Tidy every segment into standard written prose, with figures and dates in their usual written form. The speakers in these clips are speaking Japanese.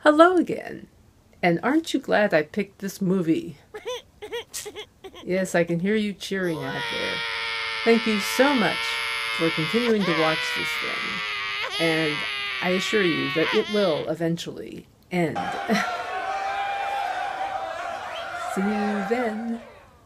Hello again. And aren't you glad I picked this movie? Yes, I can hear you cheering out there. Thank you so much for continuing to watch this thing. And I assure you that it will eventually end. See you then.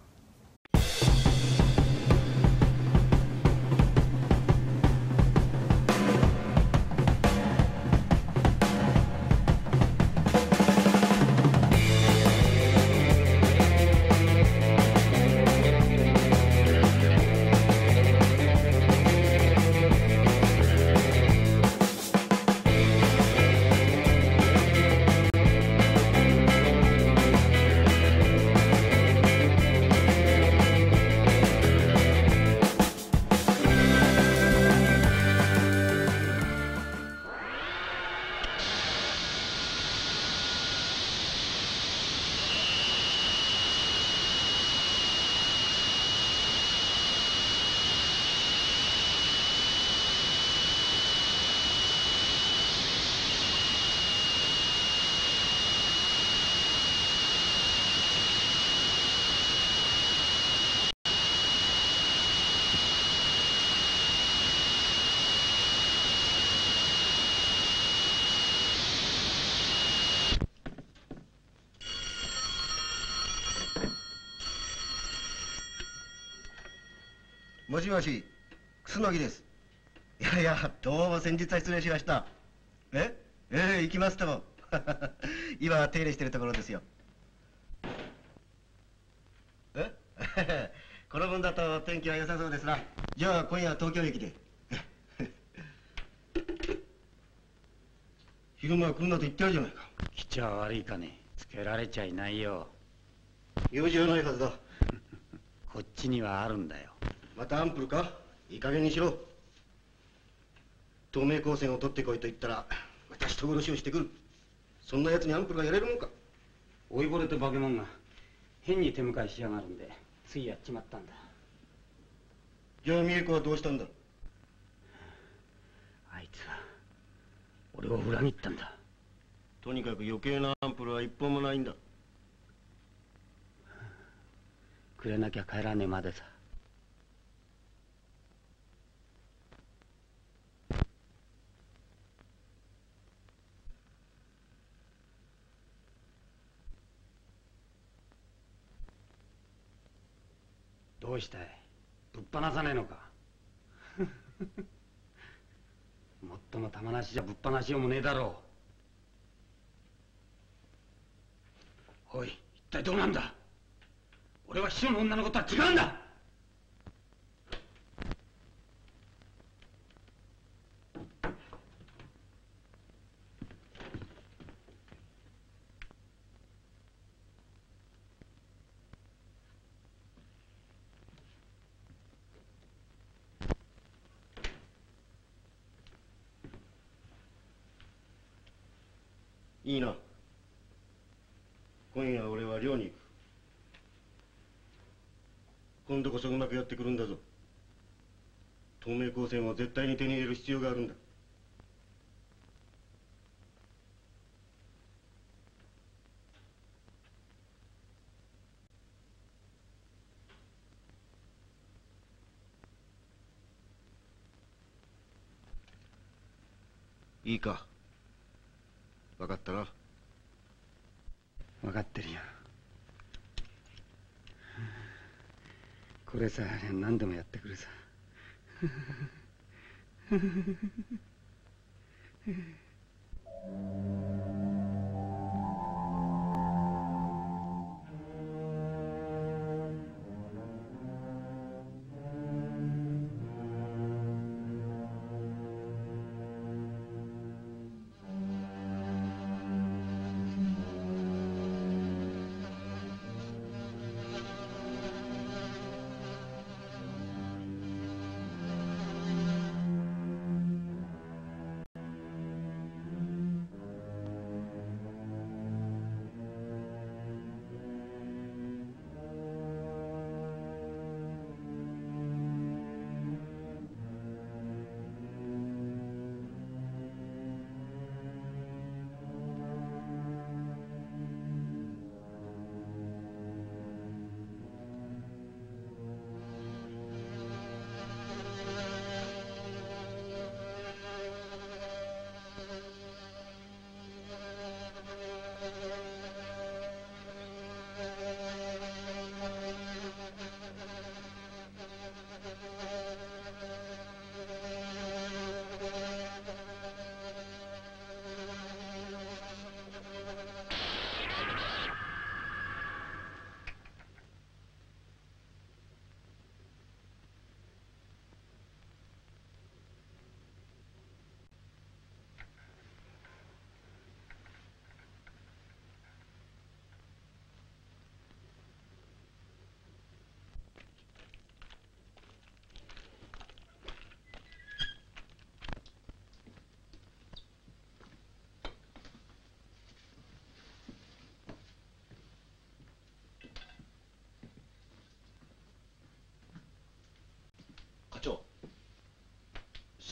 もしもし、楠木です。いやいや、どうも先日は失礼しました。行きますとも。今手入れしてるところですよ。この分だと天気は良さそうですな。じゃあ今夜は東京駅で。昼間は来るなと言ってあるじゃないか。 来ちゃ悪いかね。つけられちゃいないよ。 用事はないはずだ。 こっちにはあるんだよ。 またアンプルか？いい加減にしろ。東名高専を取ってこいと言ったら私と殺しをしてくる。そんな奴にアンプルがやれるもんか。 老いぼれと化け物が変に手向かいしやがるんでついやっちまったんだ。 じゃあ美恵子はどうしたんだ？ あいつは俺を裏切ったんだ。 とにかく余計なアンプルは一本もないんだ。 くれなきゃ帰らねえまでさ。どうしたい？ぶっ放さねえのか？もっとも玉なしじゃぶっ放しようもねえだろう。おい、一体どうなんだ？俺は秘書の女のことは違うんだ。 いいな。今夜俺は寮に行く。今度こそうまくやってくるんだぞ。東名高専を絶対に手に入れる必要があるんだ。いいか。分かったな。 分かってるよ。これさえ何でもやってくるさ。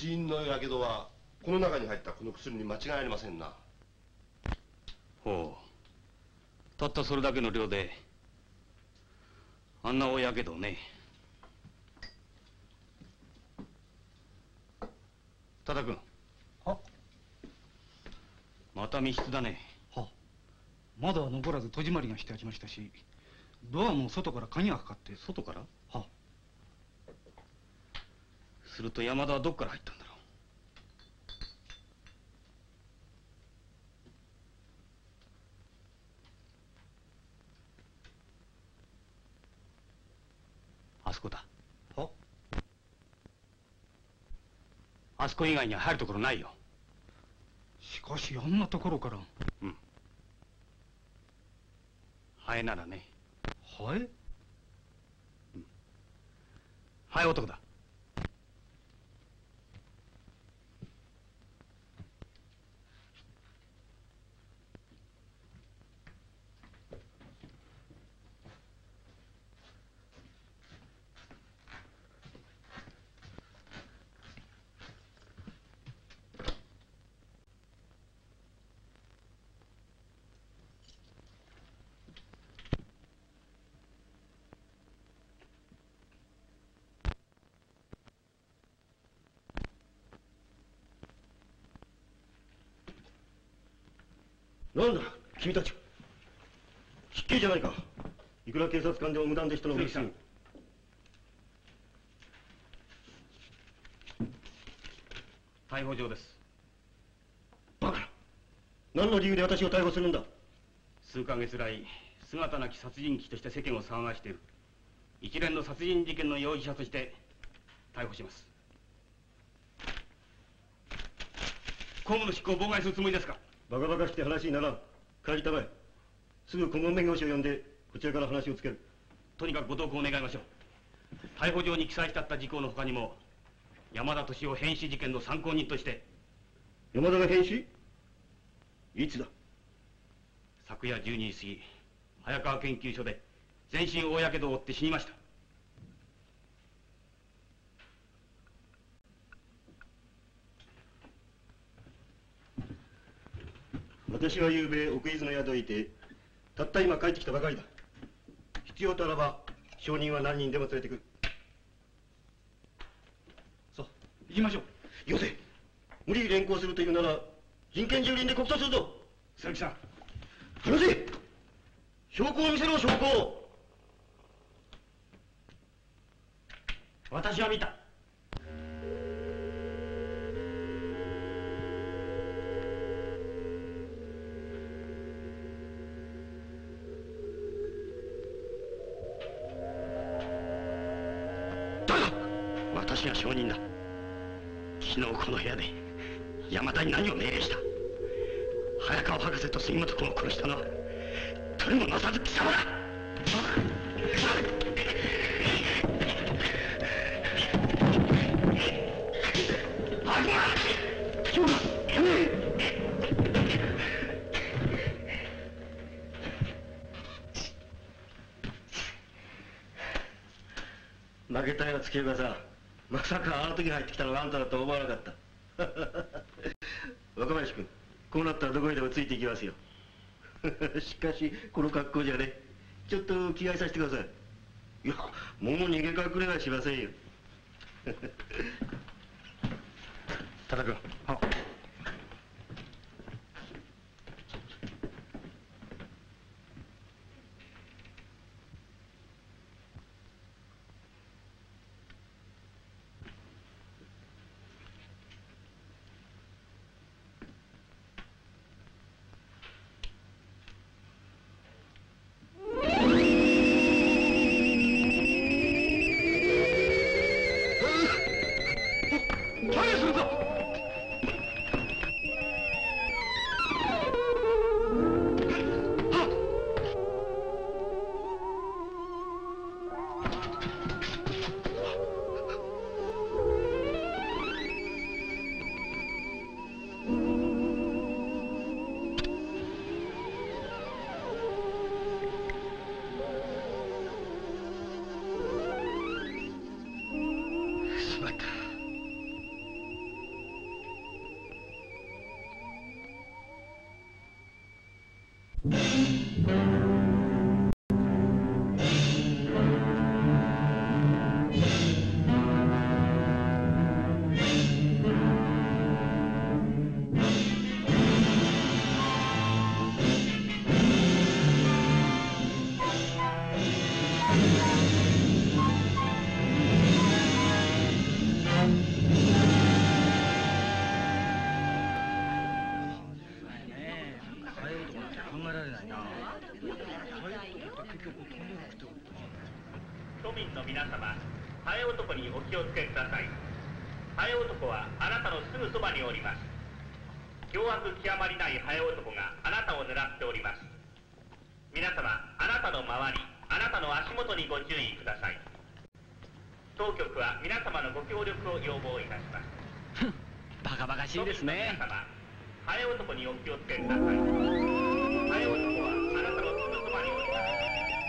死因のやけどはこの中に入ったこの薬に間違いありませんな。 ほう。たったそれだけの量であんな大やけどをね。多田君。 はまた密室だね。 は窓は残らず戸締まりがしてありましたし、ドアも外から鍵がかかって。 外から？ はすると山田はどっから入ったんだろう。あそこだ。 はあそこ以外には入るところないよ。 しかしあんなところから。 うん。ハエならね。 ハエ？ うん。ハエ男だ。 なんだ君たち、失敬じゃないか。いくら警察官でも無断で人のふりする。 逮捕状です。 バカな。何の理由で私を逮捕するんだ。 数ヶ月来姿なき殺人鬼として世間を騒がしている一連の殺人事件の容疑者として逮捕します。公務の執行を妨害するつもりですか？ バカバカして話にならん。帰りたまえ。すぐ顧問弁護士を呼んでこちらから話をつける。 とにかくご同行願いましょう。逮捕状に記載してあった事項の他にも山田敏夫変死事件の参考人として。 山田が変死？いつだ？ 昨夜12時過ぎ早川研究所で全身大やけどを負って死にました。 私は昨べ奥伊豆の宿へいてたった今帰ってきたばかりだ。必要とあらば証人は何人でも連れてくる。 さあ行きましょう。 よせ。無理に連行するというなら人権蹂躙で告訴するぞ。 鈴木さん、 話せ。証拠を見せろ、証拠を。 私は見た。私が証人だ。昨日この部屋で山田に何を命令した？早川博士と杉本君を殺したのは取りもなさず貴様だ。 負けたよ、月岡さん。まさかあの時入ってきたのがあんただとは思わなかった。若林君、こうなったらどこにでもついていきますよ。しかしこの格好じゃね、ちょっと着替えさせてください。いや、もう逃げ隠れはしませんよ。 多田君。 は都民の皆様、ハエ男にお気をつけください。ハエ男はあなたのすぐそばにおります。凶悪極まりないハエ男があなたを狙っております。皆様、あなたの周り、あなたの足元にご注意ください。当局は皆様のご協力を要望いたします。 バカバカしいですね。 皆様、ハエ男にお気をつけください。ハエ男はあなたのすぐそばにおります。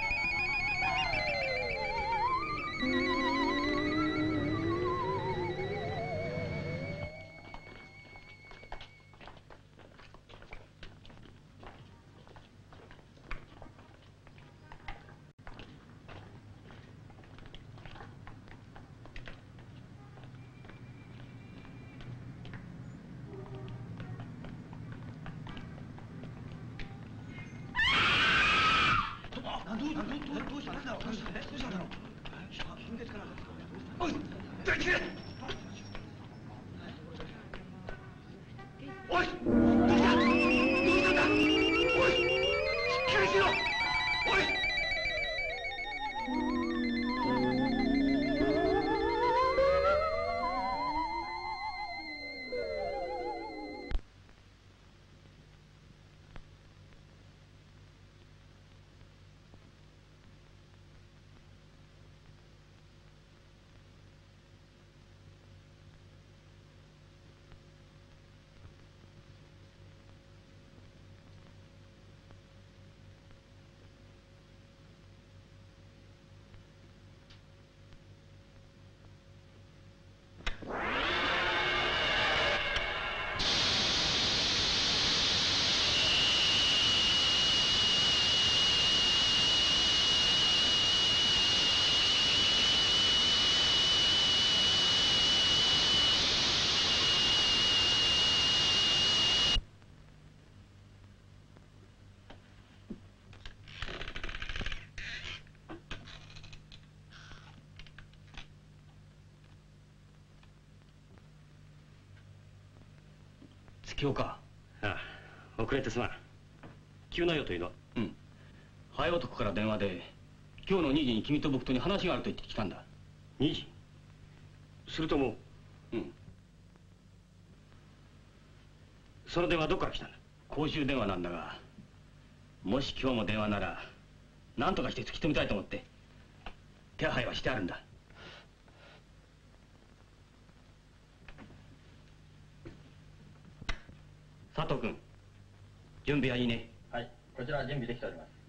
今日か。 ああ、遅れてすまん。急な用というのは？ うん。ハエ男から電話で今日の2時に君と僕とに話があると言ってきたんだ。 2時？するともう。 うん。 その電話どこから来たんだ？ 公衆電話なんだが、もし今日も電話なら何とかして突き止めたいと思って手配はしてあるんだ。佐藤君、準備はいいね。 はい、こちらは準備できております。